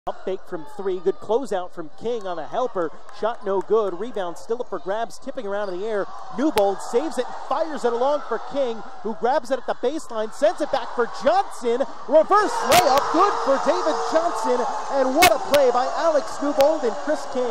Pump fake from three. Good closeout from King on a helper. Shot no good. Rebound still up for grabs, tipping around in the air. Newbold saves it, fires it along for King, who grabs it at the baseline, sends it back for Johnson. Reverse layup, good for David Johnson. And what a play by Alex Newbold and Chris King.